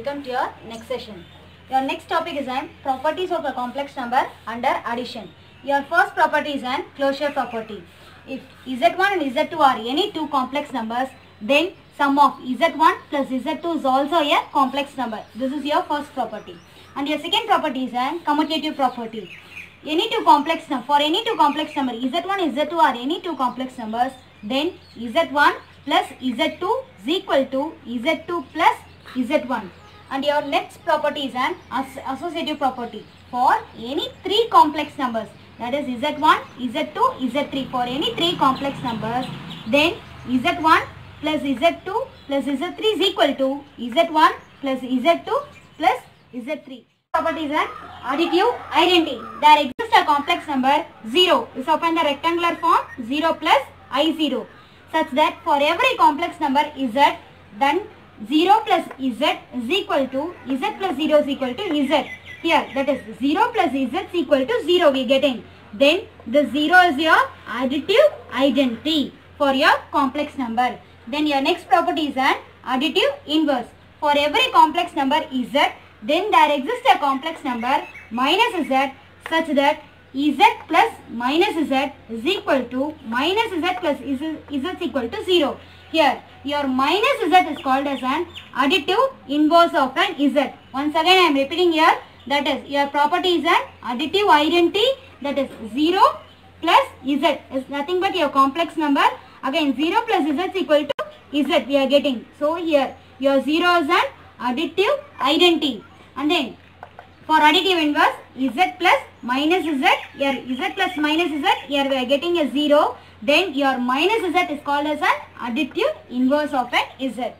welcome to your next session. Your next topic is an properties of a complex number under addition. Your first property is an closure property. If z1 and z2 are any two complex numbers, then sum of z1 plus z2 is also a complex number. This is your first property. And your second property is an commutative property. For any two complex number z1 and z2 are any two complex numbers, then z1 plus z2 is equal to z2 plus z1. And your next property is an associative property. For any three complex numbers, that is z1, z2, z3, for any three complex numbers, then z1 plus z2 plus z3 is equal to z1 plus z2 plus z3. Property is an additive identity. There exists a complex number 0 is of in the rectangular form 0 plus I0, such that for every complex number z, then 0 plus z is equal to z plus 0 is equal to z. Here that is 0 plus z is equal to 0 we are getting. Then the 0 is your additive identity for your complex number. Then your next property is an additive inverse. For every complex number z, then there exists a complex number minus z, such that z plus minus z is equal to minus z plus z is equal to 0. Here your minus z is called as an additive inverse of an z. Once again I am repeating here, that is your property is an additive identity, that is 0 plus z is nothing but your complex number. Again 0 plus z is equal to z we are getting. So here your 0 is an additive identity. And then for additive inverse z plus minus z, here z plus minus z, here we are getting a 0. Then your minus z is called as an additive inverse of an z.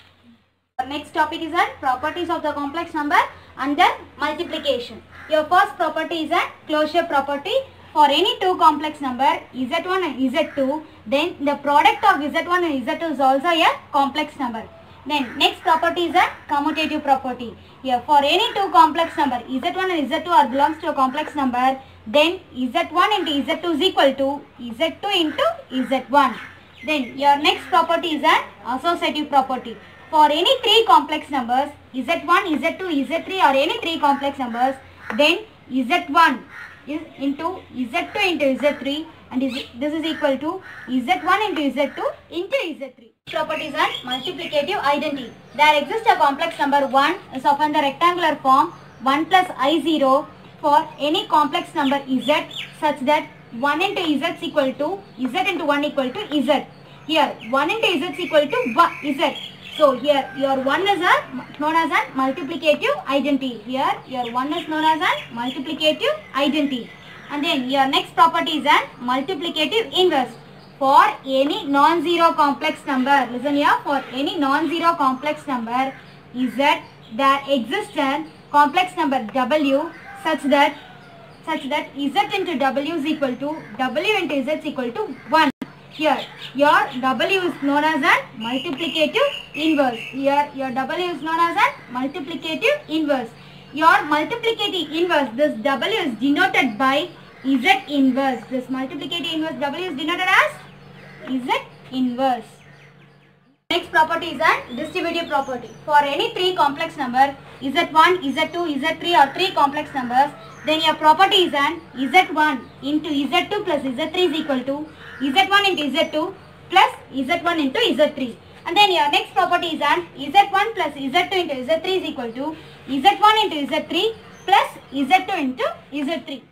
The next topic is an properties of the complex number under multiplication. Your first property is a closure property. For any two complex number z1 and z2, then the product of z1 and z2 is also a complex number. Then next property is a commutative property. Here for any two complex number z1 and z2 are belongs to a complex number, then z1 into z2 is equal to z2 into z1. Then your next property is an associative property. For any three complex numbers z1, z2, z3 or any three complex numbers, then z1 is into z2 into z3 and this is equal to z1 into z2 into z3. Property is an multiplicative identity. There exists a complex number 1 is of in the rectangular form 1 plus I0 for any complex number z, such that 1 into z is equal to z into 1 equal to z. Here 1 into z is equal to z. So here your 1 is known as a multiplicative identity. Here your 1 is known as a multiplicative identity. And then your next property is an multiplicative inverse. For any non-zero complex number, listen here, for any non-zero complex number z, there exists a complex number w, such that z into w is equal to w into z is equal to 1. Here your w is known as a multiplicative inverse. Here your w is known as a multiplicative inverse. Your multiplicative inverse, this w is denoted by z inverse. This multiplicative inverse w is denoted as z inverse. Next property is a distributive property. For any three complex number z1, z2, z3 or three complex numbers, then your property is an z1 into z2 plus z3 is equal to z1 into z2 plus z1 into z3. And then your next property is an z1 plus z2 into z3 is equal to z1 into z3 plus z2 into z3.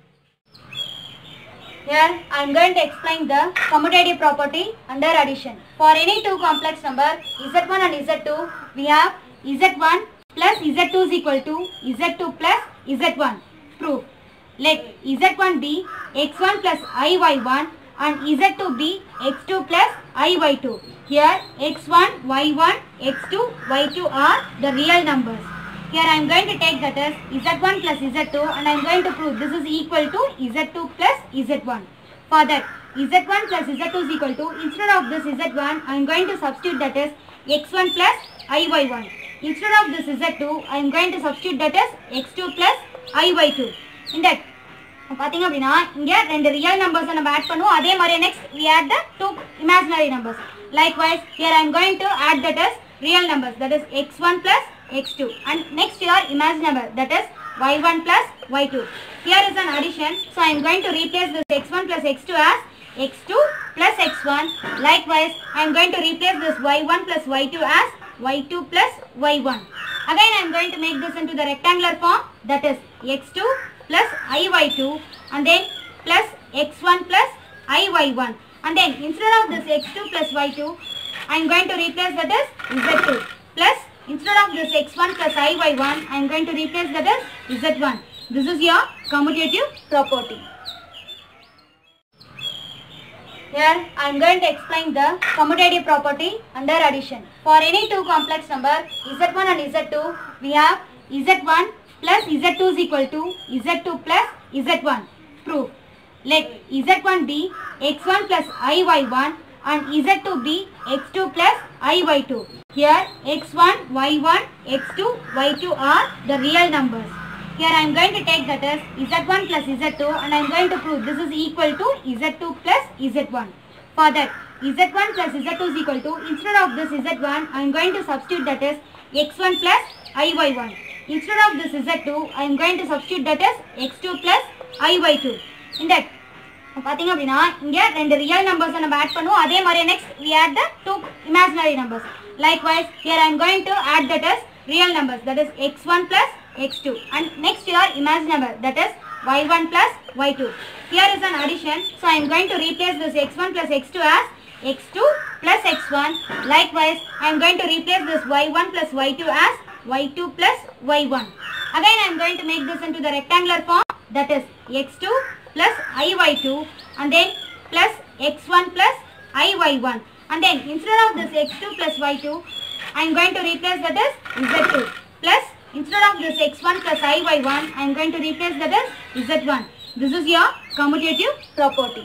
Here I am going to explain the commutative property under addition. For any two complex number z1 and z2, we have z1 plus z2 is equal to z2 plus z1. Proof. Let z1 be x1 plus iy1 and z2 be x2 plus iy2. Here x1, y1, x2, y2 are the real numbers. Here I am going to take that as z1 plus z2 and I am going to prove this is equal to z2 plus z1. For that z1 plus z2 is equal to, instead of this z1 I am going to substitute that as x1 plus iy1. Instead of this z2 I am going to substitute that as x2 plus iy2. In that பாத்தீங்க அப்படினா இங்க ரெண்டு real numbers நம்ம add பண்ணுவோம். அதே மாதிரி next we add the two imaginary numbers. Likewise here I am going to add that as real numbers, that is x1 plus x2. And next your imaginary number, that is y1 plus y2. Here is an addition. So I am going to replace this x1 plus x2 as x2 plus x1. Likewise, I am going to replace this y1 plus y2 as y2 plus y1. Again, I am going to make this into the rectangular form, that is x2 plus iy2 and then plus x1 plus iy1. And then instead of this x2 plus y2, I am going to replace that as z2 plus instead of this x1 plus iy1, I am going to replace that as z1. This is your commutative property. Here I am going to explain the commutative property under addition. For any two complex number z1 and z2, we have z1 plus z2 is equal to z2 plus z1. Proof. Let z1 be x1 plus iy1 and z2 be x2 plus iy2. Here x1, y1, x2, y2 are the real numbers. Here I am going to take that as z1 plus z2 and I am going to prove this is equal to z2 plus z1. For that z1 plus z2 is equal to, instead of this z1 I am going to substitute that as x1 plus iy1. Instead of this z2 I am going to substitute that as x2 plus iy2. In that பாத்தீங்க அப்படினா இங்க ரெண்டு real numbers நம்ம add பண்ணுவோம். அதே மாதிரி next we add the two imaginary numbers. Likewise here I am going to add that as real numbers, that is x1 plus x2 and next your imaginary number, that is y1 plus y2. Here is an addition, so I am going to replace this x1 plus x2 as x2 plus x1. Likewise I am going to replace this y1 plus y2 as y2 plus y1. Again I am going to make this into the rectangular form, that is x2 plus iy2 and then plus x1 plus iy1 and then instead of this x2 plus y2 I am going to replace that as z2 plus instead of this x1 plus iy1 I am going to replace that as z1. This is your commutative property.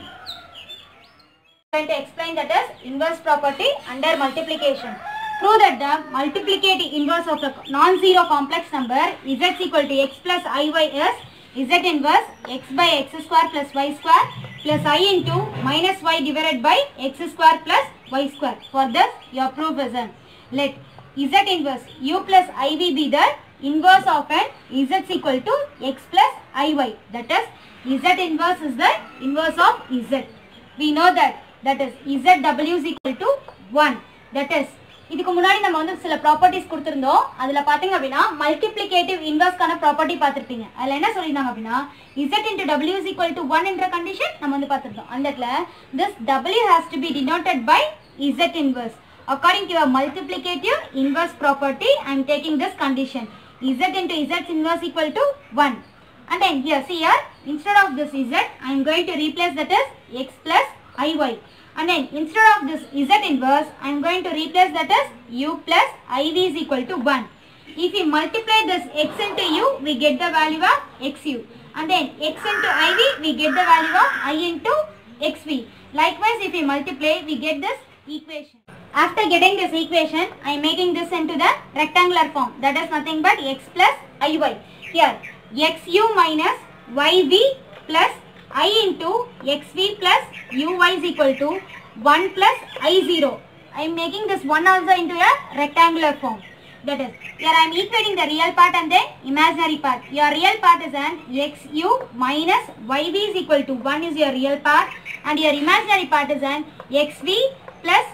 I am going to explain that as inverse property under multiplication. Prove that the multiplicative inverse of a non-zero complex number z is equal to x plus iy is z inverse x by x square plus y square plus I into minus y divided by x square plus y square. For this your proof is an, let z inverse u plus iv be the inverse of an z is equal to x plus iy, that is z inverse is the inverse of z. We know that is zw is equal to 1, that is இதுக்கு முன்னாடி நம்ம வந்து சில properties கொடுத்திருந்தோம். அதுல பாத்தீங்க அப்படினா multiplicative இன்வர்ஸ்கான property பார்த்திருப்பீங்க. அதுல என்ன சொல்லிருந்தாங்க அப்படினா z into w is equal to 1 என்ற கண்டிஷன் நம்ம வந்து பார்த்திருந்தோம். அந்த இடத்துல this w has to be denoted by z inverse. According to your multiplicative inverse property, I am taking this condition z into z inverse equal to 1. And then here see here, instead of this z I am going to replace that as x plus iy. And then instead of this z inverse I am going to replace that as u plus iv is equal to 1. If we multiply this x into u, we get the value of xu, and then x into iv we get the value of I into xv. Likewise if we multiply we get this equation. After getting this equation I am making this into the rectangular form, that is nothing but x plus iy. Here xu minus yv plus I into xv plus uy is equal to 1 plus I0. I am making this 1 also into a rectangular form. That is, here I am equating the real part and the imaginary part. Your real part is an xu minus yv is equal to 1 is your real part, and your imaginary part is an xv plus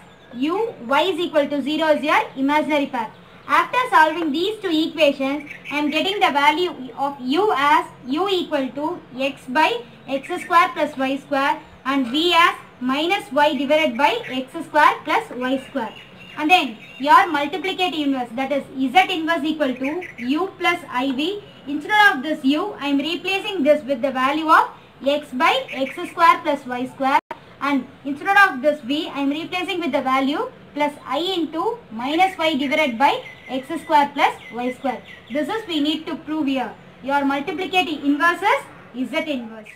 uy is equal to 0 is your imaginary part. After solving these two equations, I am getting the value of u as u equal to x by x square plus y square and v as minus y divided by x square plus y square. And then your multiplicative inverse, that is z inverse equal to u plus iv. Instead of this u, I am replacing this with the value of x by x square plus y square, and instead of this v, I am replacing with the value plus I into minus y divided by x square plus y square. This is we need to prove here. Your multiplicative inverse is z inverse.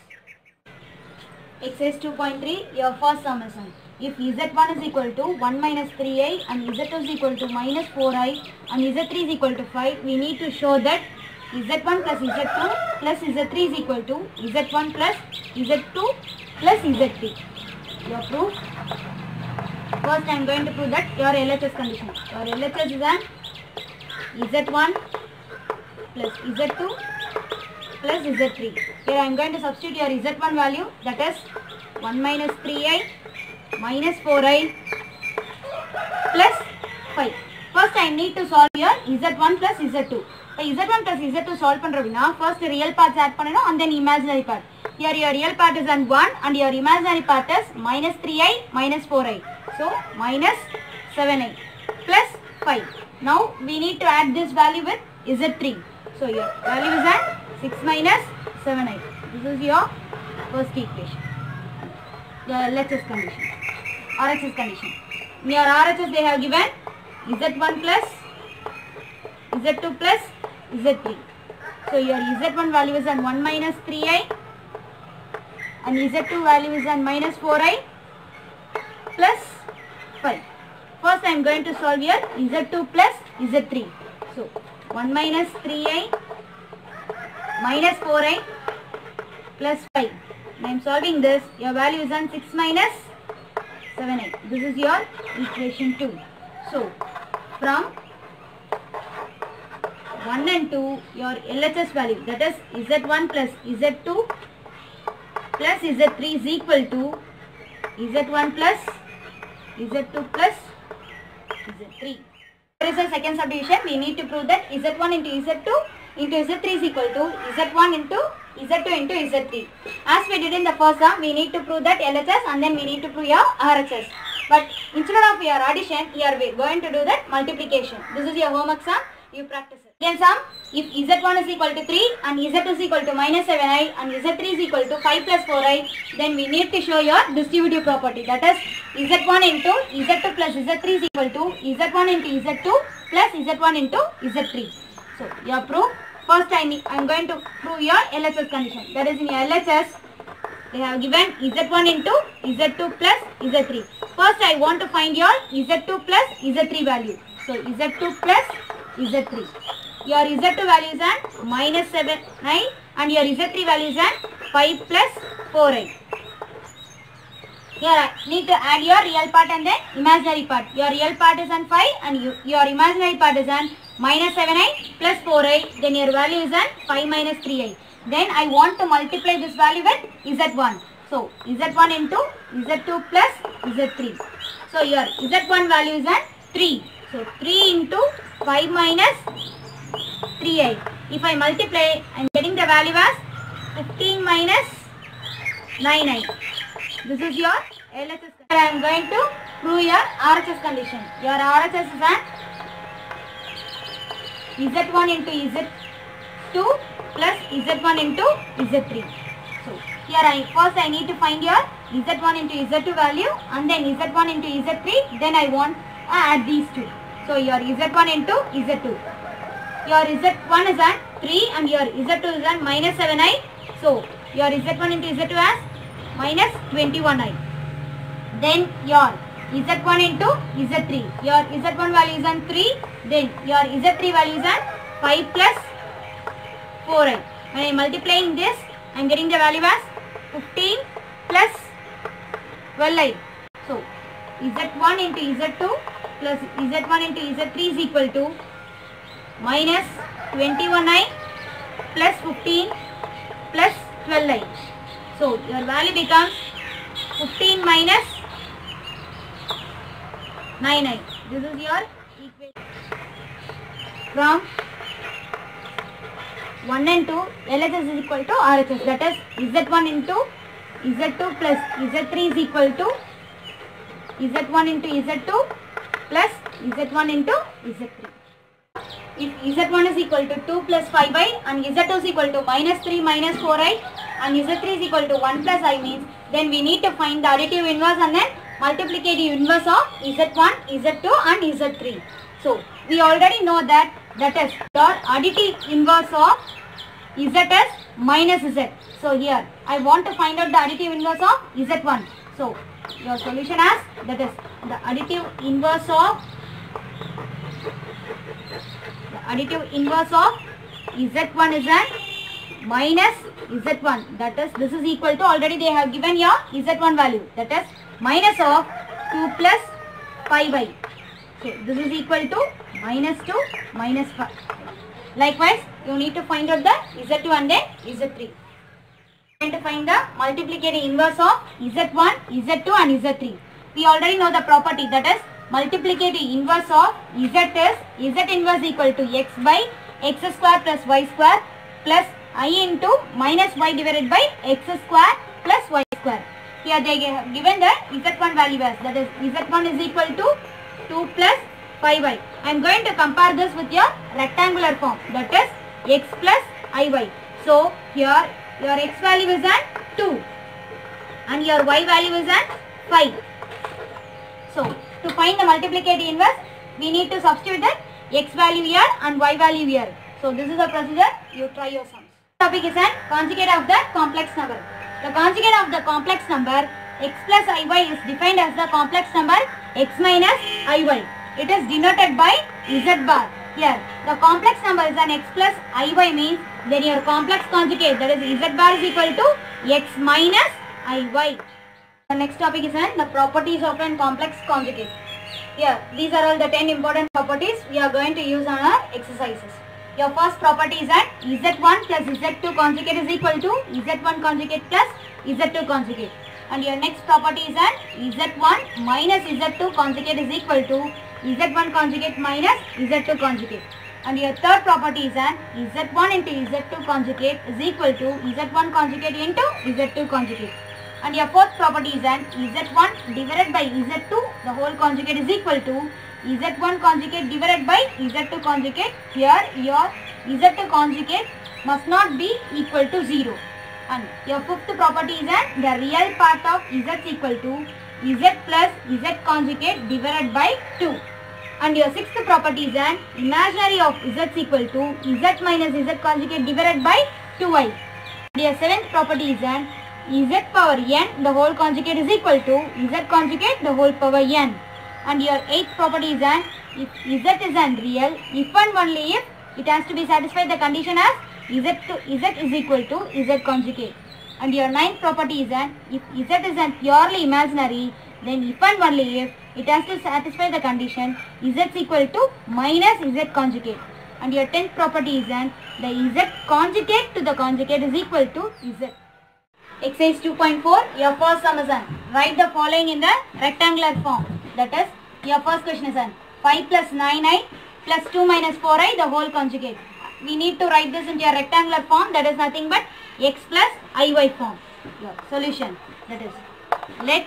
Exercise 2.3, your first sum is on. If z1 is equal to 1 minus 3i and z2 is equal to minus 4i and z3 is equal to 5, we need to show that z1 plus z2 plus z3 is equal to z1 plus z2 plus z3. Your proof. First I am going to prove that your LHS condition. Your LHS is an Z1 plus Z2 plus Z3. Here I am going to substitute your Z1 value, that is 1 minus 3i minus 4i plus 5. First I need to solve your Z1 plus Z2. Z1 plus Z2 solve pandravina, first real parts add panano and then imaginary part. Here your real part is 1 and your imaginary part is minus 3i minus 4i. So minus 7i plus 5. Now we need to add this value with Z3. So your value is at 6 minus 7i. This is your first equation. The LHS condition, RHS condition. In your RHS they have given Z1 plus Z2 plus Z3. So your Z1 value is at 1 minus 3i and Z2 value is at minus 4i plus 5. First I am going to solve here Z2 plus Z3. So 1 minus 3i minus 4i plus 5. I am solving this. Your value is on 6 minus 7i. This is your equation 2. So from 1 and 2, your LHS value, that is Z1 plus Z2 plus Z3 is equal to Z1 plus Z2 plus Z3. There is a second subdivision. We need to prove that Z1 into Z2 into Z3 is equal to Z1 into Z2 into Z3. As we did in the first sum, we need to prove that LHS and then we need to prove your RHS. But instead of your addition, here we are going to do that multiplication. This is your homework sum. You practice it. Again sum, if Z1 is equal to 3 and Z2 is equal to minus 7i and Z3 is equal to 5 plus 4i, then we need to show your distributive property. That is Z1 into Z2 plus Z3 is equal to Z1 into Z2 plus Z1 into Z3. So your proof, first I am going to prove your LHS condition. That is in your LHS, they have given Z1 into Z2 plus Z3. First I want to find your Z2 plus Z3 value. So Z2 plus Z3. Your Z2 value is at minus 7i and your Z3 value is at 5 plus 4i. Here I need to add your real part and then imaginary part. Your real part is on 5 and your imaginary part is on minus 7i plus 4i. Then your value is on 5 minus 3i. Then I want to multiply this value with Z1. So Z1 into Z2 plus Z3. So your Z1 value is at 3. So 3 into 5 minus 3i. If I multiply, I am getting the value as 15 minus 9i. This is your LHS. I am going to prove your RHS condition. Your RHS is at Z1 into Z2 plus Z1 into Z3. So here first I need to find your Z1 into Z2 value and then Z1 into Z3. Then I want to add these two. So your Z1 into Z2. Your Z1 is at 3 and your Z2 is at minus 7i. So your Z1 into Z2 as minus 21i. Then your Z1 into Z3. Your Z1 value is at 3. Then your Z3 value is at 5 plus 4i. When I am multiplying this, I am getting the value as 15 plus 12i. So Z1 into Z2 plus Z1 into Z3 is equal to minus 21i plus 15 plus 12i. So your value becomes 15 minus 9i. This is your equation. From 1 and 2, LHS is equal to RHS. That is Z1 into Z2 plus Z3 is equal to Z1 into Z2 plus Z1 into Z3. If Z1 is equal to 2 plus 5i and Z2 is equal to minus 3 minus 4i and Z3 is equal to 1 plus i means, then we need to find the additive inverse and then multiplicative inverse of Z1, Z2 and Z3. So we already know that is your additive inverse of Z minus Z. So here I want to find out the additive inverse of Z1. So your solution as that is the additive inverse of Z1 is at minus Z1. That is, this is equal to, already they have given your Z1 value, that is minus of 2 plus 5i. Okay, this is equal to minus 2 minus 5. Likewise, you need to find out the Z2 and then Z3. Going to find the multiplicative inverse of Z1, Z2 and Z3. We already know the property, that is multiplicative inverse of Z is Z inverse equal to x by x square plus y square plus I into minus y divided by x square plus y square. Here they have given the Z1 value as, that is Z1 is equal to 2 plus 5y. I am going to compare this with your rectangular form, that is x plus iy. So here your x value is at 2 and your y value is at 5. So to find the multiplicative inverse, we need to substitute the x value here and y value here. So this is the procedure, you try your sums. Topic is an conjugate of the complex number. The conjugate of the complex number x plus iy is defined as the complex number x minus iy. It is denoted by z bar. Here the complex number is an x plus iy means then your complex conjugate, that is z bar is equal to x minus iy. The next topic is the properties of a complex conjugate. Here these are all the 10 important properties we are going to use on our exercises. Your first property is that z1 plus z2 conjugate is equal to z1 conjugate plus z2 conjugate. And your next property is that z1 minus z2 conjugate is equal to z1 conjugate minus z2 conjugate. And your third property is that z1 into z2 conjugate is equal to z1 conjugate into z2 conjugate. And your fourth property is that z1 divided by z2 the whole conjugate is equal to z1 conjugate divided by z2 conjugate. Here your z2 conjugate must not be equal to 0. And your fifth property is that the real part of z is equal to z plus z conjugate divided by 2. And your sixth property is that imaginary of z is equal to z minus z conjugate divided by 2i. And your seventh property is that z power n the whole conjugate is equal to z conjugate the whole power n. And your eighth property is that if z is unreal, if and only if it has to be satisfied the condition as z is equal to z conjugate. And your ninth property is that if z is purely imaginary, then if and only if it has to satisfy the condition z is equal to minus z conjugate. And your 10th property is that the z conjugate to the conjugate is equal to z. Exercise 2.4, your first sum is on. Write the following in the rectangular form. That is, your first question is on 5 plus 9i plus 2 minus 4i the whole conjugate. We need to write this into your rectangular form, that is nothing but x plus iy form. Your solution, that is, let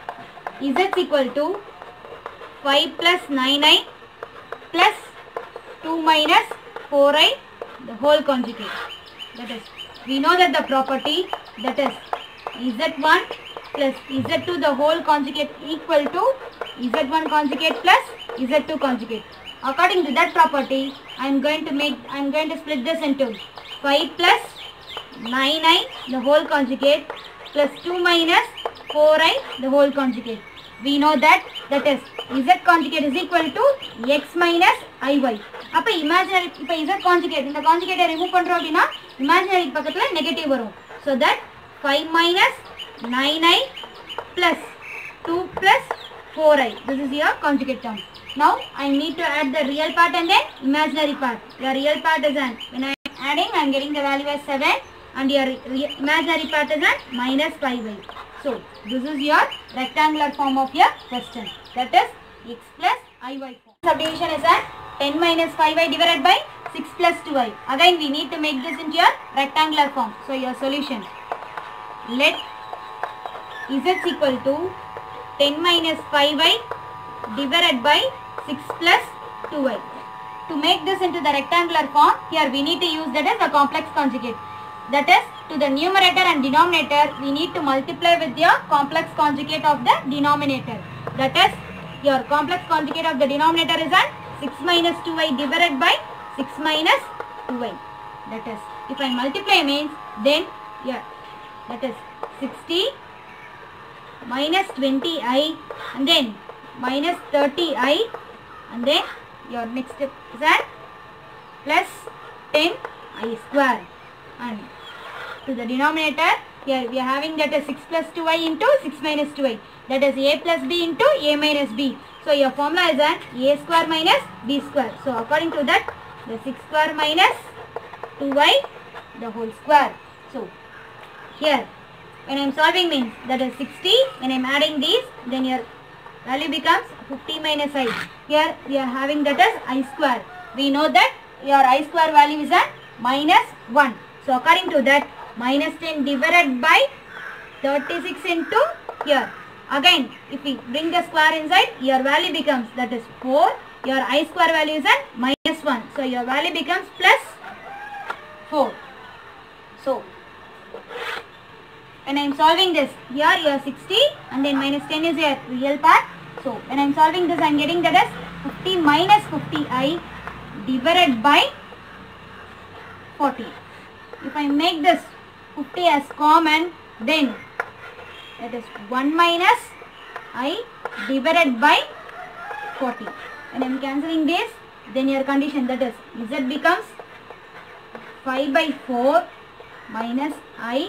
z is equal to 5 plus 9i plus 2 minus 4i the whole conjugate. That is, we know that the property, that is z1 plus z2 the whole conjugate equal to z1 conjugate plus z2 conjugate. According to that property, I am going to split this into 5 plus 9i the whole conjugate plus 2 minus 4i the whole conjugate. We know that is z conjugate is equal to x minus iy. அப்ப imaginary இப்ப z conjugate இந்த conjugate remove பண்றோம் அப்படினா imaginary பக்கத்துல negative வரும். So that 5 minus 9i plus 2 plus 4i. This is your conjugate term. Now I need to add the real part and then imaginary part. Your real part is an, when I am adding I am getting the value as 7 and your imaginary part is an minus 5i. So this is your rectangular form of your question. That is x plus iy form. Subdivision is an 10 minus 5i divided by 6 plus 2i. Again we need to make this into your rectangular form. So your solution, let z is equal to 10 minus 5i divided by 6 plus 2i. To make this into the rectangular form, here we need to use that as a complex conjugate. That is, to the numerator and denominator, we need to multiply with your complex conjugate of the denominator. That is, your complex conjugate of the denominator is an 6 minus 2i divided by 6 minus 2i. That is, if I multiply means, then, yeah, that is 60 minus 20i and then minus 30i and then your next step is that plus 10i square, and to the denominator Here we are having that as 6 plus 2i into 6 minus 2i. That is a plus b into a minus b. So your formula is an a square minus b square. So according to that, the 6 square minus 2i the whole square. So here when I am solving means that is 60. When I am adding these, then your value becomes 50 minus I. Here we are having that as I square. We know that your I square value is at minus 1. So according to that, minus 10 divided by 36 into here. Again, if we bring the square inside, your value becomes that is 4. Your I square value is at minus 1. So your value becomes plus 4. So when I am solving this, here you are 60 and then minus 10 is your real part. So when I am solving this, I am getting that as 50 minus 50i divided by 40. If I make this 50 as common, then that is 1 minus I divided by 40. When I am cancelling this, then your condition that is z becomes 5 by 4 minus I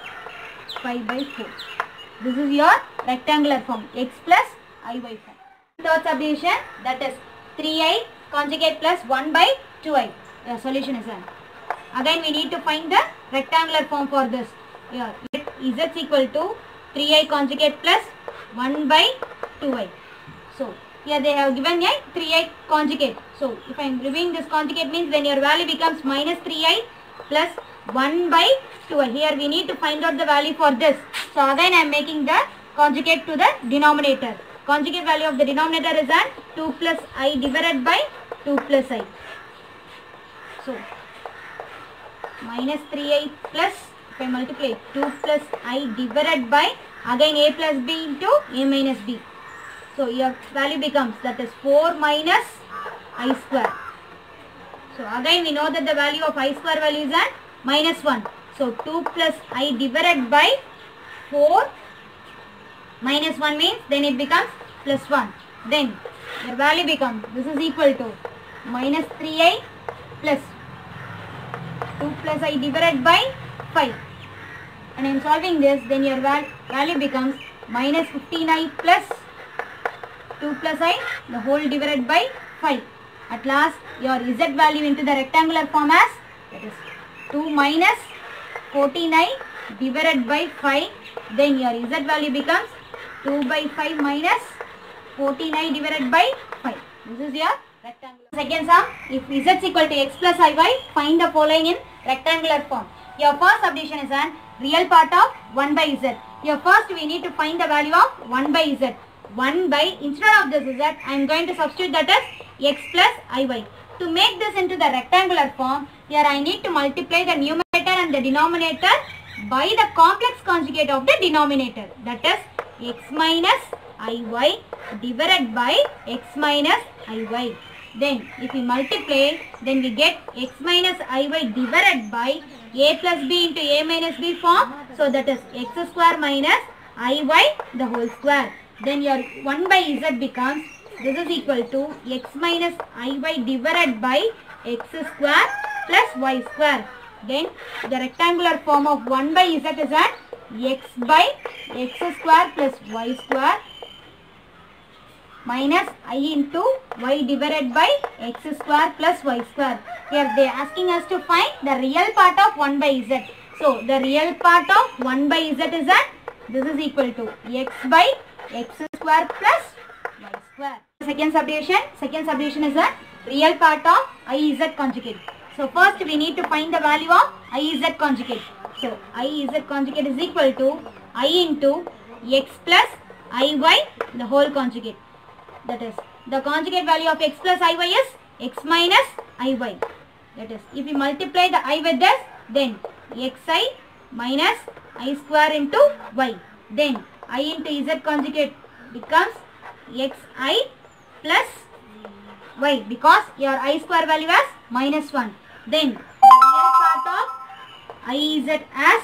5 by 4. This is your rectangular form, x plus I by 4. Third subdivision, that is 3i conjugate plus 1 by 2i. The solution is that. Again we need to find the rectangular form for this. Here z is equal to 3i conjugate plus 1 by 2i. So here they have given a 3i conjugate. So if I am removing this conjugate means then your value becomes minus 3i plus 1 by 2i. Here we need to find out the value for this. So again I am making the conjugate to the denominator. Conjugate value of the denominator is at 2 plus I divided by 2 plus I. So minus 3i plus, if I multiply 2 plus I divided by again a plus b into a minus b. So your value becomes that is 4 minus I square. So again we know that the value of I square value is at minus 1. So 2 plus I divided by 4 minus 1 means then it becomes plus 1. Then your value becomes, this is equal to minus 3i plus 2 plus I divided by 5. And I am solving this, then your value becomes minus 15i plus 2 plus I the whole divided by 5. At last your z value into the rectangular form as that is 2 minus 14i divided by 5. Then your z value becomes 2 by 5 minus 14i divided by 5. This is your rectangular. Second sum, if z is equal to x plus iy, find the following in rectangular form. Your first subdivision is an real part of 1 by z. Here first we need to find the value of 1 by z. 1 by, instead of this z, I am going to substitute that as x plus iy. To make this into the rectangular form, here I need to multiply the numerator and the denominator by the complex conjugate of the denominator. That is x minus iy divided by x minus iy. Then if we multiply, then we get x minus iy divided by a plus b into a minus b form. So that is x square minus iy the whole square. Then your 1 by z becomes, this is equal to x minus iy divided by x square plus y square. Then the rectangular form of 1 by z is at x by x square plus y square minus I into y divided by x square plus y square. Here they are asking us to find the real part of 1 by z. So the real part of 1 by z is at, this is equal to x by x square plus y square. Second subdivision is a real part of I z conjugate. So first we need to find the value of I z conjugate. So I z conjugate is equal to I into x plus iy the whole conjugate. That is, the conjugate value of x plus iy is x minus iy. That is, if we multiply the I with this, then xi minus I square into y. Then I into z conjugate becomes xi plus y, because your I square value is minus 1. Then the real part of I z as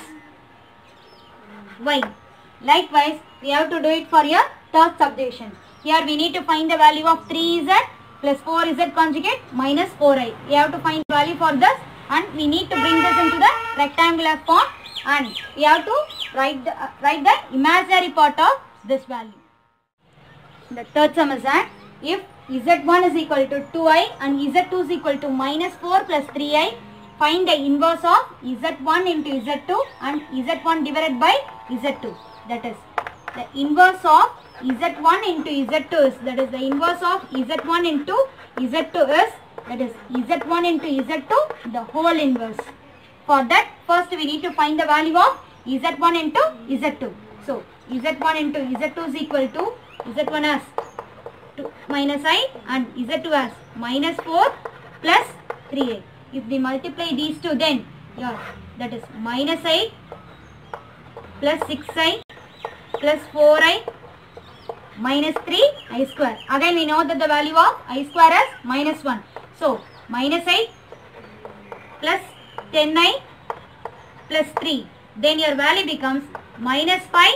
y. Likewise, we have to do it for your third subdivision. Here we need to find the value of 3z plus 4z conjugate minus 4i. We have to find the value for this and we need to bring this into the rectangular form. and we have to write the imaginary part of this value. The third sum is that if z1 is equal to 2i and z2 is equal to minus 4 plus 3i, find the inverse of z1 into z2 and z1 divided by z2. That is, the inverse of z1 into z2 is, that is the inverse of z1 into z2 is, that is z1 into z2 the whole inverse. For that, first we need to find the value of z1 into z2. So z1 into z2 is equal to, z1 as 2 minus I and z2 as minus 4 plus 3i. If we multiply these two, then that is minus I plus 6i plus 4i minus 3i square. Again we know that the value of I square is minus 1. So minus I plus 10i plus 3. Then your value becomes minus 5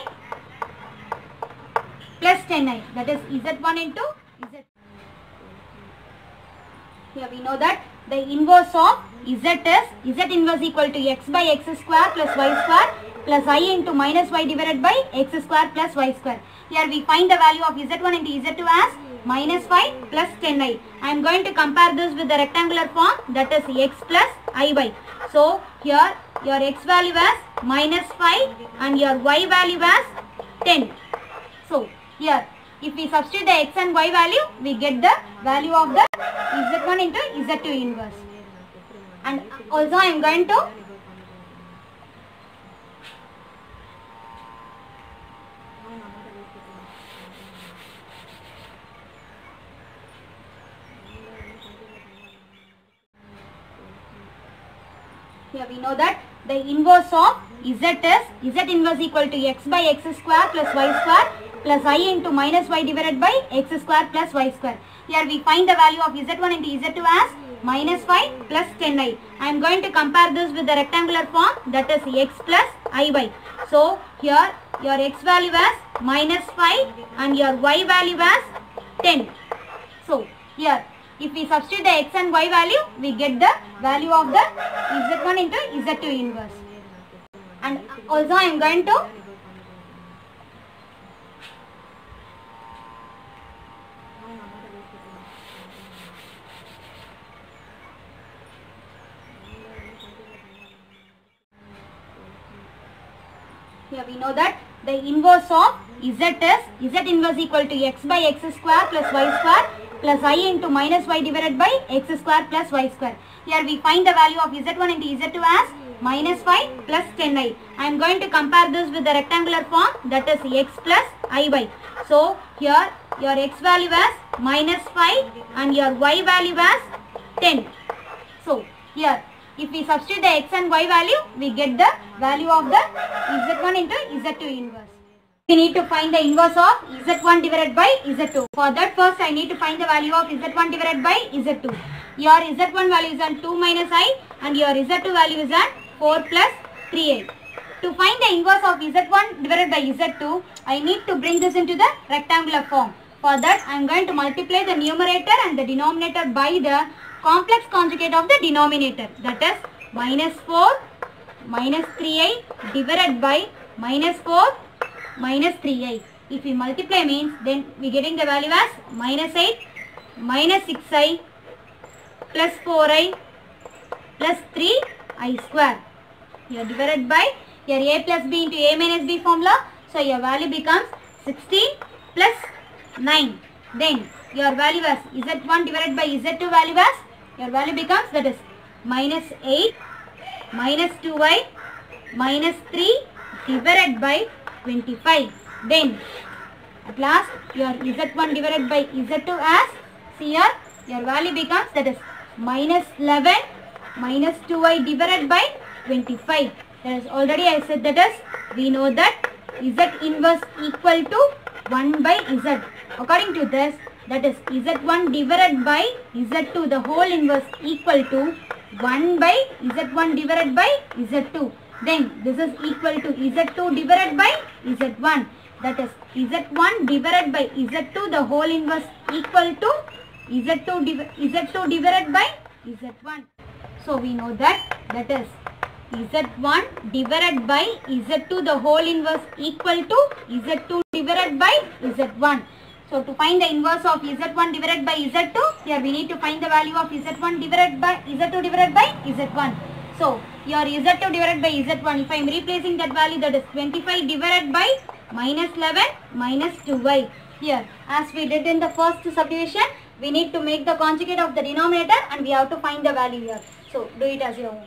plus 10i. That is z1 into z. Here we know that the inverse of z is z inverse equal to x by x square plus y square plus I into minus y divided by x square plus y square. Here we find the value of z1 into z2 as minus 5 plus 10i. I am going to compare this with the rectangular form, that is x plus iy. So here your x value as minus 5 and your y value as 10. So here if we substitute the x and y value, we get the value of the z1 into z2 inverse. And also I am going to here we know that the inverse of z is z inverse equal to x by x square plus y square plus I into minus y divided by x square plus y square. Here we find the value of z1 into z2 as minus 5 plus 10i. I am going to compare this with the rectangular form, that is x plus iy. So here your x value as minus 5 and your y value as 10. So here if we substitute the x and y value, we get the value of the z1 into z2 inverse. And also I am going to here we know that the inverse of z inverse equal to x by x square plus y square plus I into minus y divided by x square plus y square. Here we find the value of z1 into z2 as minus 5 plus 10i. I am going to compare this with the rectangular form, that is x plus iy. So here your x value as minus 5 and your y value as 10. So here if we substitute the x and y value, we get the value of the z1 into z2 inverse. We need to find the inverse of z1 divided by z2. For that, first I need to find the value of z1 divided by z2. Your z1 value is on 2 minus I and your z2 value is on 4 plus 3i. To find the inverse of z1 divided by z2, I need to bring this into the rectangular form. For that, I am going to multiply the numerator and the denominator by the complex conjugate of the denominator, that is minus 4 minus 3i divided by minus 4 minus 3i. If we multiply means, then we getting the value as minus 8 minus 6i plus 4i plus 3i square. Here divided by your a plus b into a minus b formula. So your value becomes 16 plus 9. Then your value as z1 divided by z2 value as, your value becomes, that is minus 8 minus 2i minus 3 divided by 25. Then at last your z1 divided by z2 as, see here your value becomes, that is minus 11 minus 2i divided by 25. That is already I said, that is we know that z inverse equal to 1 by z. According to this, that is z1 divided by z2 the whole inverse equal to 1 by z1 divided by z2. Then this is equal to z2 divided by z1. That is z1 divided by z2 the whole inverse equal to z2 divided by z1. So we know that, that is Z1 divided by Z2 the whole inverse equal to Z2 divided by Z1. So to find the inverse of Z1 divided by Z2, here we need to find the value of Z1 divided by Z2 divided by Z1. So your Z2 divided by Z1, if I am replacing that value, that is 25 divided by minus 11 minus 2y. Here, as we did in the first subdivision, we need to make the conjugate of the denominator and we have to find the value here. So do it as your own.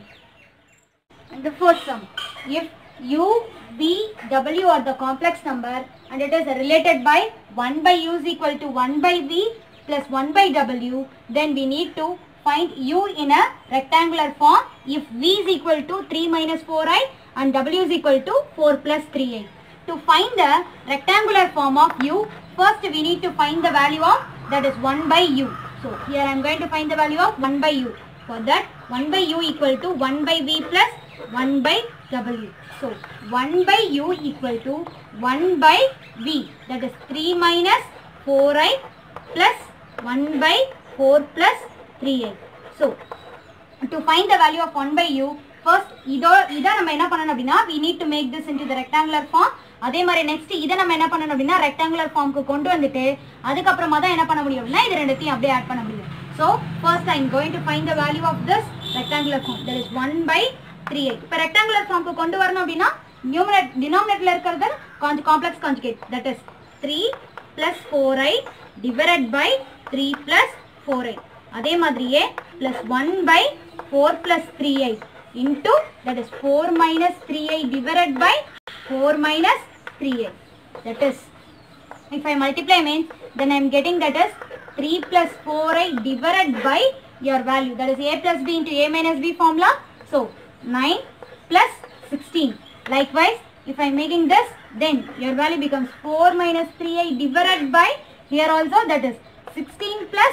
And the first sum, if u, v, w are the complex number and it is related by 1 by u is equal to 1 by v plus 1 by w, then we need to find u in a rectangular form if v is equal to 3 minus 4i and w is equal to 4 plus 3i. To find the rectangular form of u, first we need to find the value of, that is 1 by u. So here I am going to find the value of 1 by u. For that 1 by u equal to 1 by v plus 1 by w. So 1 by u equal to 1 by v, that is 3 minus 4i plus 1 by 4 plus 3i. So to find the value of 1 by u, first இதை நம்ம என்ன பண்ணணும் அப்படினா we need to make this into the rectangular form. அதே மாதிரி next இதை நம்ம என்ன பண்ணணும் அப்படினா rectangular formக்கு கொண்டு வந்துட்டு அதுக்கு அப்புறமா தான் என்ன பண்ண முடியும் அப்படினா இது ரெண்டுத்தையும் அப்படியே ஆட் பண்ண முடியும். So first I am going to find the value of this rectangular form, that is 1 by 3i. இப்போ rectangular formக்கு கொண்டு வரணும் அப்படினா denominatorல இருக்கிறது complex conjugate, that is 3 plus 4i divided by 3 plus 4i. அதே மாதிரியே plus 1 by 4 plus 3i into, that is 4 minus 3i divided by 4 minus 3i. That is, if I multiply means, then I am getting that is 3 plus 4i divided by your value, that is a plus b into a minus b formula. So 9 plus 16. Likewise, if I am making this, then your value becomes 4 minus 3i divided by, here also that is 16 plus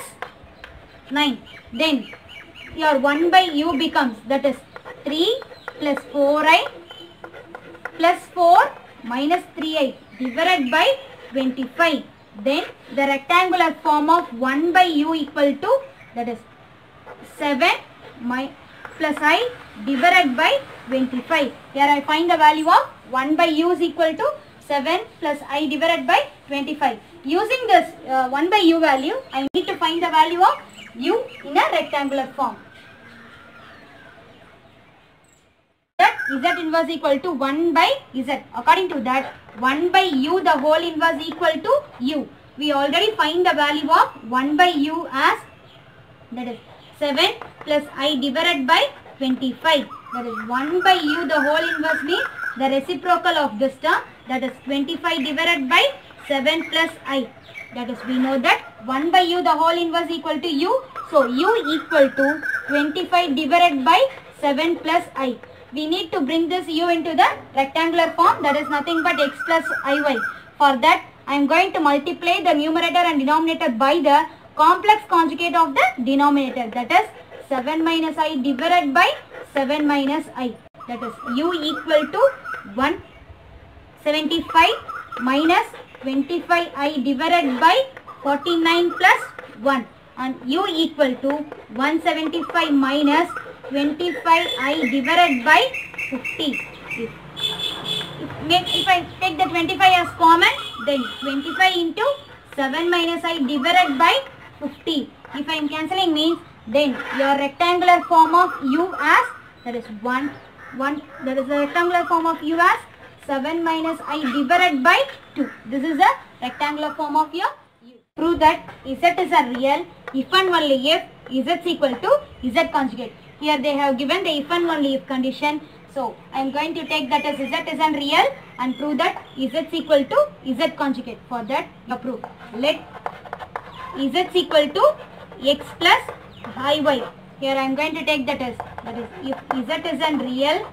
9. Then your 1 by u becomes, that is 3 plus 4i plus 4 minus 3i divided by 25. Then the rectangular form of 1 by u equal to, that is 7 plus I divided by 25. Here I find the value of 1 by u is equal to 7 plus I divided by 25. Using this 1 by u value, I need to find the value of u in a rectangular form. That z inverse equal to 1 by z. According to that, 1 by u the whole inverse equal to u. We already find the value of 1 by u as, that is 7 plus I divided by 25. That is 1 by u the whole inverse means the reciprocal of this term, that is 25 divided by 7 plus I. That is, we know that 1 by u the whole inverse equal to u. So u equal to 25 divided by 7 plus I. We need to bring this u into the rectangular form, that is nothing but x plus iy. For that, I am going to multiply the numerator and denominator by the complex conjugate of the denominator, that is 7 minus I divided by 7 minus I. That is u equal to 175 minus 25i divided by 49 plus 1, and u equal to 175 minus 25i divided by 50. If I take the 25 as common, then 25 into 7 minus I divided by 50. If I am cancelling means, then your rectangular form of u as, that is 1, that is the rectangular form of u as 7 minus I divided by 2. This is the rectangular form of your u. Prove that z is a real if and only if z is equal to z conjugate. Here they have given the if and only if condition. So I am going to take that as z is unreal and prove that z is equal to z conjugate. For that, you prove. Let z is equal to x plus iy. Here I am going to take that is if z is unreal,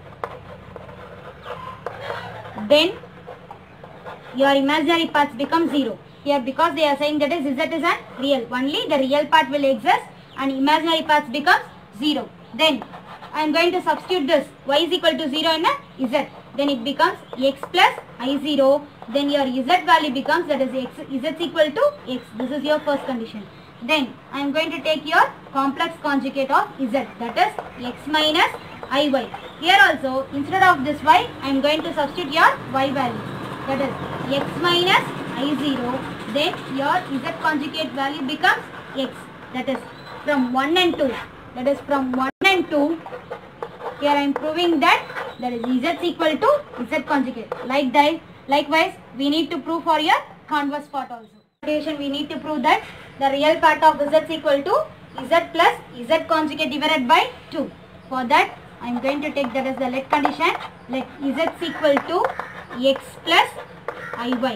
then your imaginary parts become 0. Here because they are saying that is z is unreal, only the real part will exist and imaginary parts becomes 0. Then I am going to substitute this y is equal to 0 in a z. Then it becomes x plus I0. Then your z value becomes, that is z is equal to x. This is your first condition. Then I am going to take your complex conjugate of z, that is x minus iy. Here also instead of this y, I am going to substitute your y value, that is x minus I0. Then your z conjugate value becomes x, that is from 1 and 2. That is from 1 and 2. Here I am proving that is z is equal to z conjugate. Likewise, we need to prove for your converse part also. We need to prove that the real part of z is equal to z plus z conjugate divided by 2. For that, I am going to take that as the let condition. Let z is equal to x plus iy.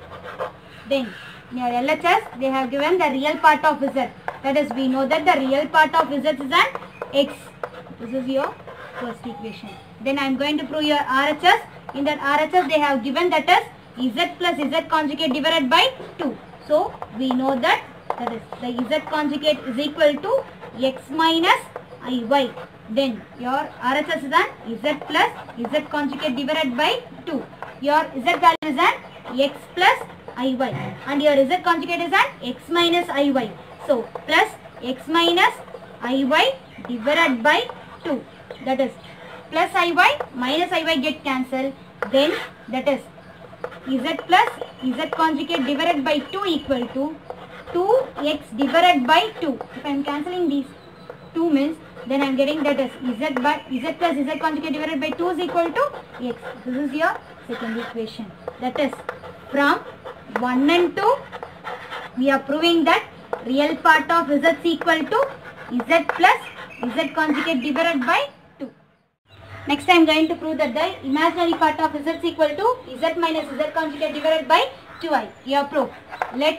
Then in your LHS, they have given the real part of z. That is, we know that the real part of z is an x. This is your first equation. Then I am going to prove your RHS. In that RHS, they have given that as z plus z conjugate divided by 2. So we know that is the z conjugate is equal to x minus iy. Then your RHS is an z plus z conjugate divided by 2. Your z value is an x plus iy and your z conjugate is an x minus iy. So plus x minus iy divided by 2. That is plus iy minus iy get cancelled. Then that is z plus z conjugate divided by 2 equal to 2x divided by 2. If I am cancelling these 2 means, then I am getting that as z plus z conjugate divided by 2 is equal to x. This is your second equation. That is from 1 and 2, we are proving that real part of z is equal to z plus z conjugate divided by 2. Next I am going to prove that the imaginary part of z is equal to z minus z conjugate divided by 2i. You have proved. Let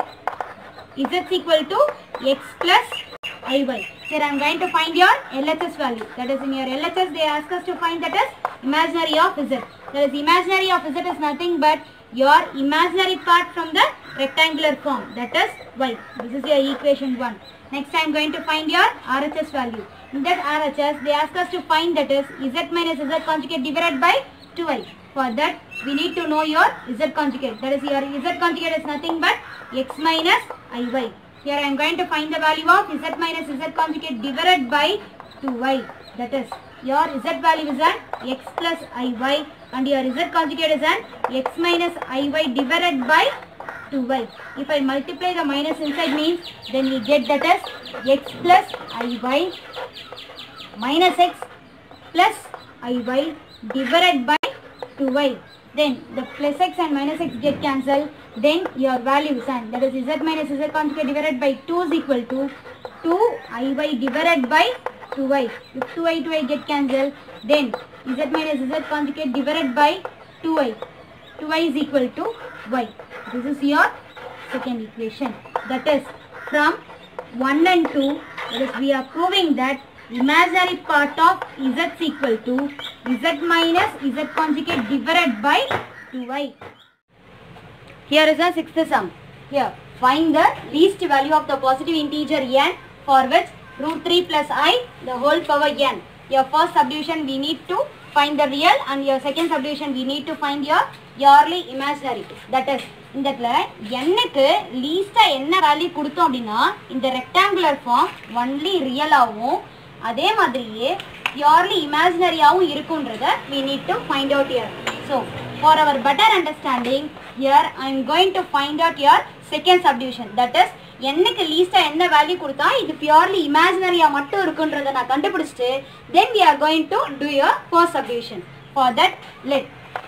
z is equal to x plus iy. Here I am going to find your LHS value. That is, in your LHS they ask us to find that as imaginary of z. That is, imaginary of z is nothing but your imaginary part from the rectangular form, that is y. This is your equation 1. Next I am going to find your RHS value. In that RHS they ask us to find that is z minus z conjugate divided by 2i. For that we need to know your z conjugate. That is, your z conjugate is nothing but x minus iy. Here I am going to find the value of z minus z conjugate divided by 2y. That is, your z value is an x plus iy and your z conjugate is an x minus iy divided by 2y. If I multiply the minus inside means, then we get that as x plus iy minus x plus iy divided by 2y. Then the plus x and minus x get cancelled. Then your value is, and that is z minus z conjugate divided by 2 is equal to 2iy divided by 2y. If 2i get cancelled, then z minus z conjugate divided by 2y. 2y is equal to y. This is your second equation. That is, from 1 and 2, that is, we are proving that imaginary part of z is equal to z minus z conjugate divided by 2y. Here is a sixth sum. Here, find the least value of the positive integer n for which root 3 plus I the whole power n. Your first subdivision we need to find the real and your second subdivision we need to find your purely imaginary. That is, இந்த nக்கு least என்ன value கொடுத்தோம் அப்படினா இந்த rectangular form only real ஆவும் அதே மாதிரியே purely imaginary ஆவும் இருக்கும்ன்றத we need to find out here. So for our better understanding, here I am going to find out your second subdivision. That is, nக்கு least என்ன value கொடுத்தா இது purely imaginary ஆ மட்டும் இருக்கும்ன்றத நான் கண்டுபிடிச்சிட்டு then we are going to do your first subdivision. For that, let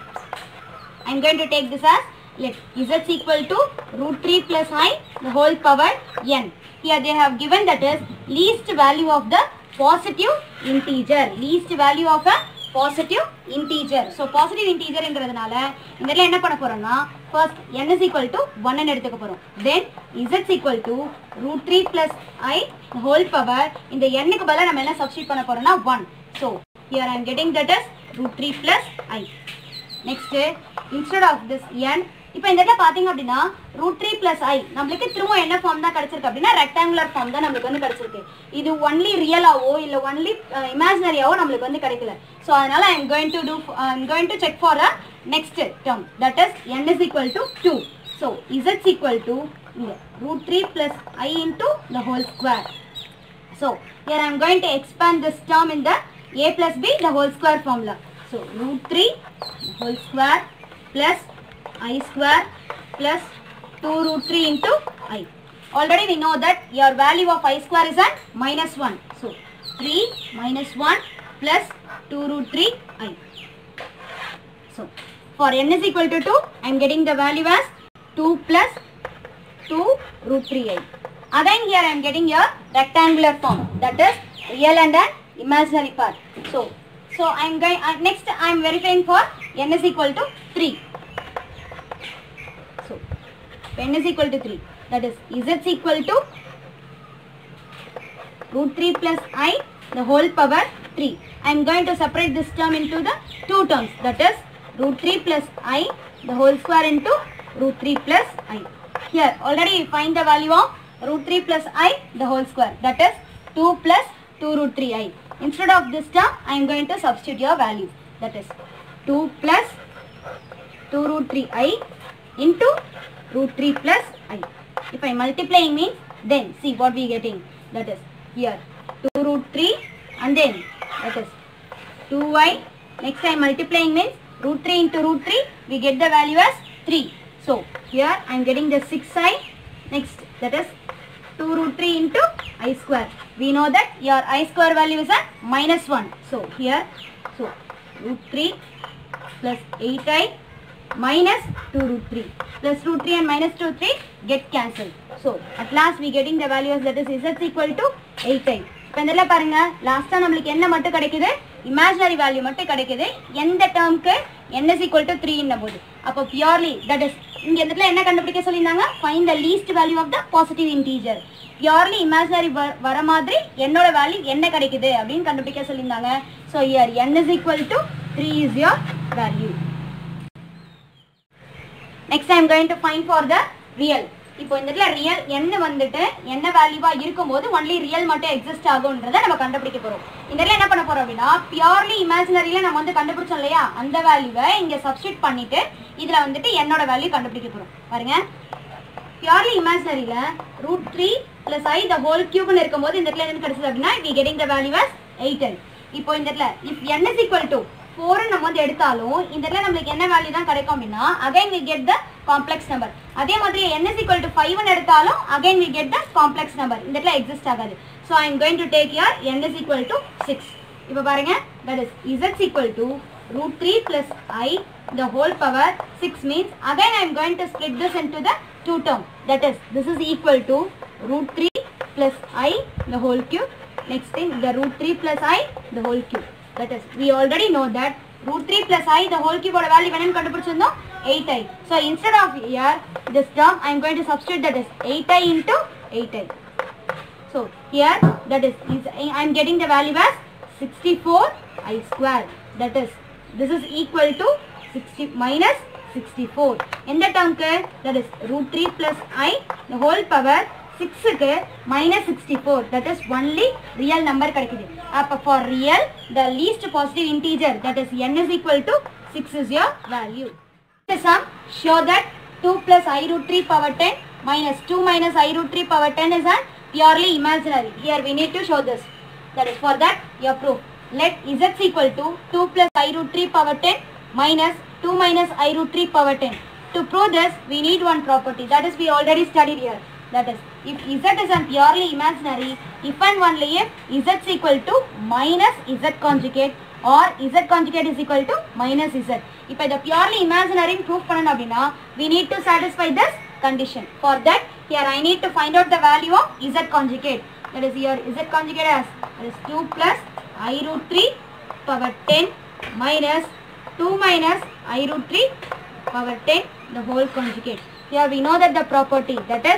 I am going to take this as let z is equal to root 3 plus I the whole power n. Here they have given that is least value of the positive integer. Least value of a positive integer. So positive integer என்றதுனால இதெல்லாம் என்ன பண்ண போறோம்னா first n is equal to 1 ன்னு எடுத்துக்க போறோம். Then z is equal to root 3 plus I the whole power இந்த n க்கு பதிலா நம்ம என்ன சப்ஸ்டிட்யூட் பண்ண போறோம்னா 1. So here I am getting that as root 3 plus I. Next, instead of this n, இப்போ இந்த இடத்துல பாத்தீங்க அப்படினா root 3 plus I நமக்கு திரும்ப என்ன ஃபார்ம் தான் கிடைச்சிருக்கு அப்படினா ரெக்டாங்குலர் ஃபார்ம் தான் நமக்கு வந்து கிடைச்சிருக்கு. இது only real ஆவோ இல்ல only imaginary ஆவோ நமக்கு வந்து கிடைக்கல. So அதனால I am going to check for a next term, that is n is equal to 2. So z is equal to root 3 plus I into the whole square. So here I am going to expand this term in the a plus b the whole square formula. So root 3 the whole square plus I square plus 2 root 3 into I. Already we know that your value of I square is at minus 1. So 3 minus 1 plus 2 root 3 I. So for n is equal to 2, I am getting the value as 2 plus 2 root 3I. Again here I am getting your rectangular form, that is real and an imaginary part. So I am going next I am verifying for n is equal to 3. So n is equal to 3, that is z is equal to root 3 plus I the whole power 3. I am going to separate this term into the two terms, that is root 3 plus I the whole square into root 3 plus I. Here already we find the value of root 3 plus I the whole square, that is 2 plus 2 root 3I. Instead of this term I am going to substitute your value, that is 2 plus 2 root 3I into root 3 plus I. If I multiplying means, then see what we getting, that is here 2 root 3 and then that is 2I. Next time multiplying means root 3 into root 3, we get the value as 3. So here I am getting the 6I. Next, that is 2 root 3 into I square. We know that your I square value is at minus 1. So here, so root 3 plus 8I minus 2 root 3 plus root 3 and minus 2 3 get cancelled. So at last we getting the value as, that is z equal to 8I. இப்போ இந்த இடத்துல பாருங்க, லாஸ்டா நமக்கு என்ன மட்டும் கிடைக்குது, imaginary value மட்டும் கிடைக்குது எந்த டேர்ம்க்கு n is equal to 3 என்னும்போது. அப்போ பியூர்லி தட் இஸ் இங்க இந்த இடத்துல என்ன கண்டுபிடிக்க சொல்லிருந்தாங்க, find the least value of the positive integer. Purely imaginary வர மாதிரி என்னோட வேல்யூ என்ன கிடைக்குது அப்படின்னு கண்டுபிடிக்க சொல்லிருந்தாங்க. So here n is equal to 3 is your value. Next I am going to find for the real. இப்போ இந்த இடத்துல ரியல் என்ன வந்துட்டு என்ன வேல்யூவா இருக்கும்போது ஒன்லி ரியல் மட்டும் எக்ஸிஸ்ட் ஆகும்ன்றதை நம்ம கண்டுபிடிக்க போறோம். இந்த இடத்துல என்ன பண்ண போறோம் அப்படின்னா, பியூர்லி இமேஜினரியில நம்ம வந்து கண்டுபிடிச்சோம் இல்லையா, அந்த வேல்யூவை இங்க சப்ஸ்டிட் பண்ணிட்டு இதுல வந்துட்டு என்னோட வேல்யூ கண்டுபிடிக்க போறோம். பாருங்க, பியூர்லி இமேஜினரியில root 3 plus i the whole கியூப்னு இருக்கும்போது இந்த இடத்துல என்ன கிடைச்சது அப்படின்னா, we getting the value as 8i. இப்போ இந்த இடத்துல if n is equal to 4 நம்ம வந்து எடுத்தாலும் இந்த இடத்துல நமக்கு என்ன வேல்யூ தான் கிடைக்கும் அப்படின்னா, again we get the complex number. அதே மாதிரி n is equal to 5 னு எடுத்தாலும் again we get the complex number. இந்த இடத்துல எக்ஸிஸ்ட் ஆகாது. So I am going to take here n is equal to 6. இப்போ பாருங்க, that is z is equal to root 3 plus I the whole power 6 means again I am going to split this into the two term. That is this is equal to root 3 plus I the whole cube. Next thing the root 3 plus I the whole cube. That is we already know that root 3 plus I the whole cube oda value vennu kandupidichirundom 8i. So instead of here this term I am going to substitute, that is 8i into 8i. So here that is I am getting the value as 64i square. That is this is equal to 60 minus 64. In the term that is root 3 plus I the whole power 6 க்கு minus 64, that is only real number கிடைக்குது. அப்ப for real the least positive integer, that is n is equal to 6 is your value. The sum show that 2 plus I root 3 power 10 minus 2 minus I root 3 power 10 is an purely imaginary. Here we need to show this. That is for that your proof. Let z is equal to 2 plus I root 3 power 10 minus 2 minus I root 3 power 10. To prove this we need one property, that is we already studied here. That is if z is an purely imaginary, if and only if z is equal to minus z conjugate or z conjugate is equal to minus z. If the purely imaginary proof பண்ணனும் அப்படினா we need to satisfy this condition. For that here I need to find out the value of z conjugate. That is here z conjugate as that is 2 plus I root 3 power 10 minus 2 minus I root 3 power 10 the whole conjugate. Here we know that the property, that is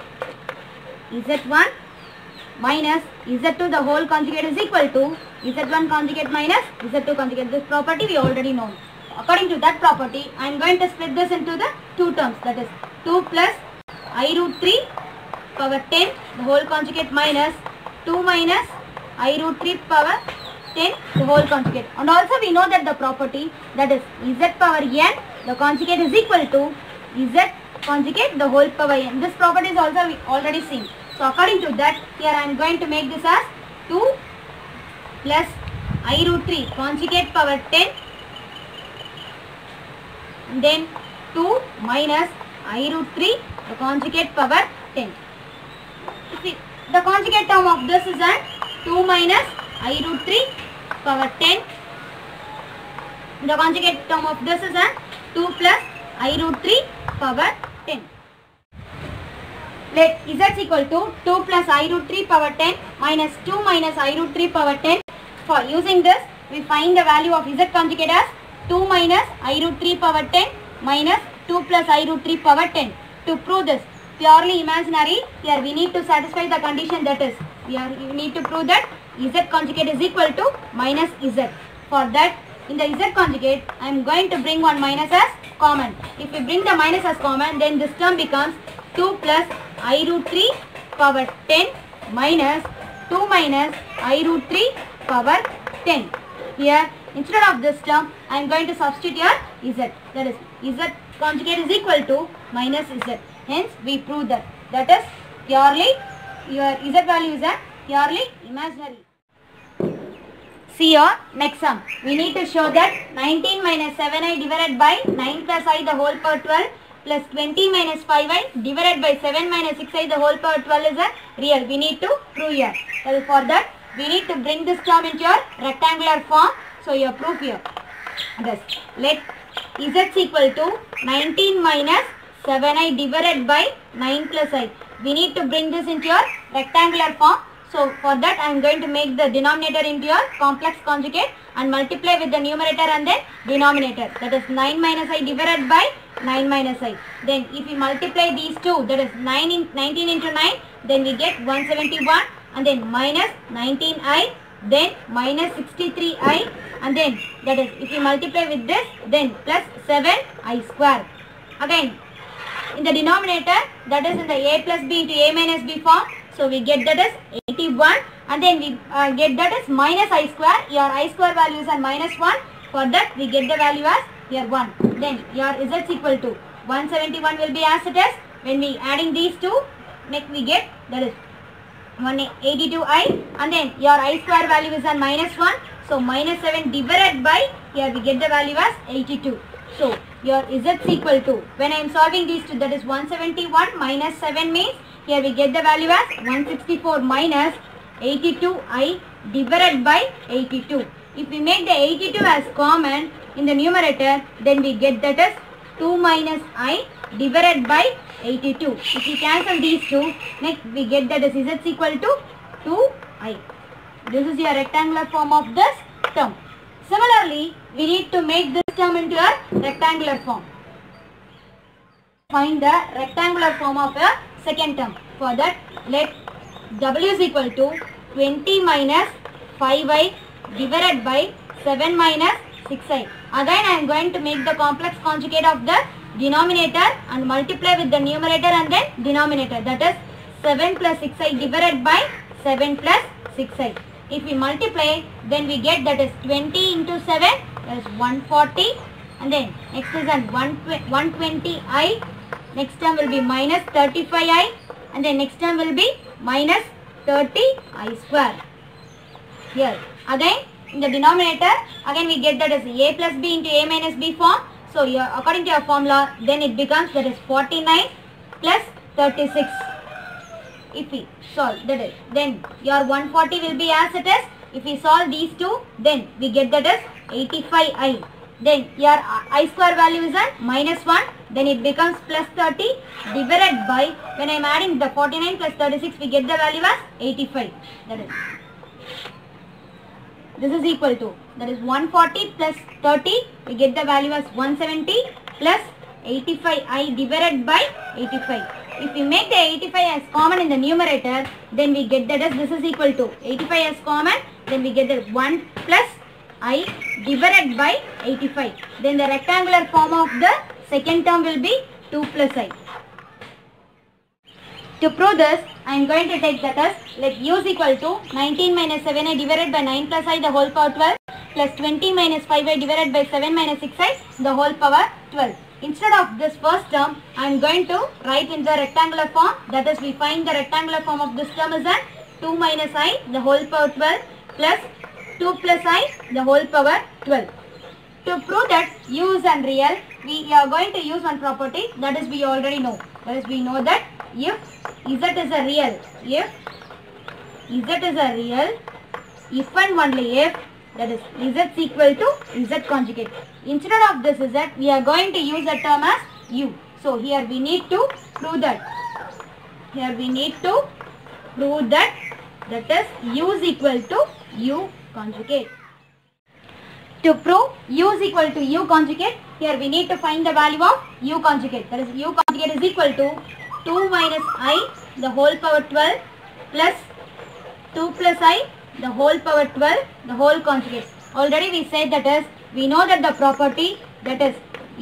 z1 minus z2 the whole conjugate is equal to z1 conjugate minus z2 conjugate. This property we already know. According to that property I am going to split this into the two terms, that is 2 plus I root 3 power 10 the whole conjugate minus 2 minus I root 3 power 10 the whole conjugate. And also we know that the property, that is z power n the conjugate is equal to z conjugate the whole power n. This property is also we already seen. So according to that, here I am going to make this as 2 plus I root 3 conjugate power 10, and then 2 minus I root 3 the conjugate power 10. The conjugate term of this is an 2 minus I root 3 power 10. The conjugate term of this is an 2 plus I root 3 power 10. Let z is equal to 2 plus I root 3 power 10 minus 2 minus I root 3 power 10. For using this, we find the value of z conjugate as 2 minus I root 3 power 10 minus 2 plus I root 3 power 10. To prove this purely imaginary, here we need to satisfy the condition, that is, we need to prove that z conjugate is equal to minus z. For that, in the z conjugate, I am going to bring one minus as common. If we bring the minus as common, then this term becomes 2 plus I root 3 power 10 minus 2 minus I root 3 power 10. Here, instead of this term, I am going to substitute here z. That is, z conjugate is equal to minus z. Hence, we prove that. That is purely, your z value is a purely imaginary. See your next sum. We need to show that 19 minus 7i divided by 9 plus I the whole power 12 plus 20 minus 5i divided by 7 minus 6i the whole power 12 is a real. We need to prove here. So for that, we need to bring this term into your rectangular form. So your proof here. Thus, let z is equal to 19 minus 7i divided by 9 plus I. We need to bring this into your rectangular form. So for that, I am going to make the denominator into your complex conjugate and multiply with the numerator and then denominator. That is 9 minus I divided by 9 minus I. Then if we multiply these two, that is 19 into 9, then we get 171, and then minus 19i, then minus 63i, and then that is, if we multiply with this, then plus 7i square. Again, in the denominator, that is in the a plus b into a minus b form. So we get that as 81, and then we get that as minus I square. Your I square values are minus 1. For that, we get the value as here 1. Then your z is equal to 171 will be as it is. When we adding these two, next we get that is 182i, and then your I square value is on minus 1. So minus 7 divided by, here we get the value as 82. So your z is equal to, when I am solving these two, that is 171 minus 7 means, here we get the value as 164 minus 82i divided by 82. If we make the 82 as common in the numerator, then we get that as 2 minus I divided by 82. If we cancel these two, next we get that as z is equal to 2i. This is your rectangular form of this term. Similarly, we need to make this term into a rectangular form. Find the rectangular form of a second term. For that, let w is equal to 20 minus 5i divided by 7 minus 6i. Again, I am going to make the complex conjugate of the denominator and multiply with the numerator and then denominator. That is 7 plus 6i divided by 7 plus 6i. If we multiply, then we get that is 20 into 7, that is 140, and then next is 120i. Next term will be minus 35i, and then next term will be minus 30i square. Here again, in the denominator, again we get that as a plus b into a minus b form. So here, according to your formula, then it becomes that is 49 plus 36. If we solve that is, then your 140 will be as it is. If we solve these two, then we get that as 85i. Then your I square value is at minus 1. Then it becomes plus 30 divided by, when I am adding the 49 plus 36, we get the value as 85. That is, this is equal to, that is 140 plus 30, we get the value as 170 plus 85i divided by 85. If we make the 85 as common in the numerator, then we get that as, this is equal to 85 as common, then we get that 1 plus I divided by 85. Then the rectangular form of the second term will be 2 plus I. To prove this, I am going to take that as, let u is equal to 19 minus 7i divided by 9 plus I the whole power 12 plus 20 minus 5i divided by 7 minus 6i the whole power 12. instead of this first term, I am going to write in the rectangular form. That is, we find the rectangular form of this term is an 2 minus I the whole power 12 plus 2 plus I the whole power 12. To prove that u is unreal, we are going to use one property, that is we already know. That is, we know that if z is a real, if z is a real, if and only if, that is z is equal to z conjugate. Instead of this z, we are going to use a term as u. So here we need to prove that. Here we need to prove that is u is equal to u conjugate. To prove u is equal to u conjugate, here we need to find the value of u conjugate. That is, u conjugate is equal to 2 minus I the whole power 12 plus 2 plus I the whole power 12 the whole conjugate. Already we said that is, we know that the property, that is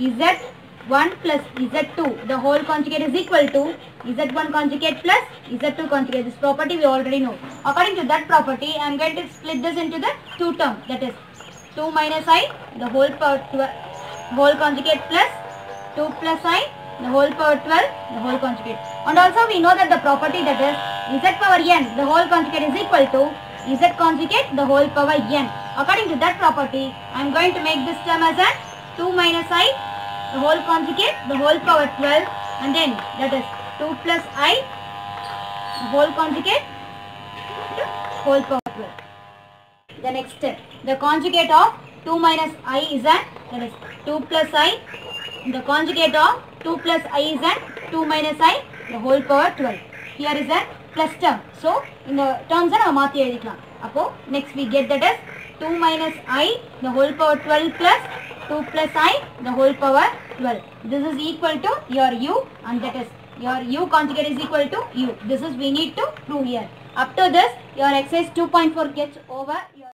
z1 plus z2 the whole conjugate is equal to z1 conjugate plus z2 conjugate. This property we already know. According to that property, I am going to split this into the two terms, that is 2 minus I the whole power 12 whole conjugate plus 2 plus I the whole power 12 the whole conjugate. And also we know that the property, that is z power n the whole conjugate is equal to z conjugate the whole power n. According to that property, I am going to make this term as a 2 minus I the whole conjugate the whole power 12, and then that is 2 plus I the whole conjugate the whole power 12. The next step, the conjugate of 2 minus I is a, that is 2 plus I, the conjugate of 2 plus I is a 2 minus I the whole power 12. Here is a plus term. So, in the terms are mathi edikkalam. Appo next we get that as 2 minus I the whole power 12 plus 2 plus I the whole power 12. This is equal to your u, and that is your u conjugate is equal to u. This is we need to prove here. Up to this, your exercise 2.4 gets over.